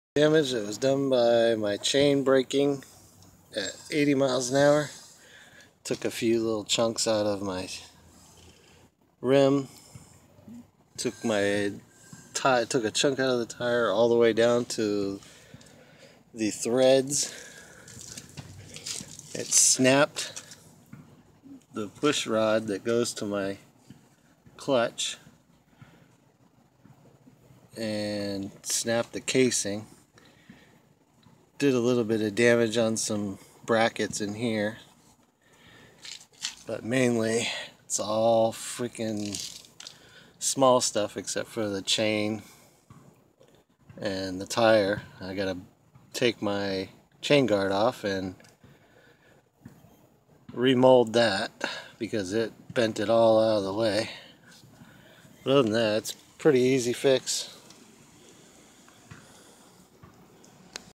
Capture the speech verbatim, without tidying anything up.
Damage that was done by my chain braking at eighty miles an hour. Took a few little chunks out of my rim. Took my tire, took a chunk out of the tire all the way down to the threads. It snapped the push rod that goes to my clutch and snapped the casing. Did a little bit of damage on some brackets in here, but mainly it's all freaking small stuff except for the chain and the tire. I gotta take my chain guard off and remold that because it bent it all out of the way. But other than that, it's a pretty easy fix.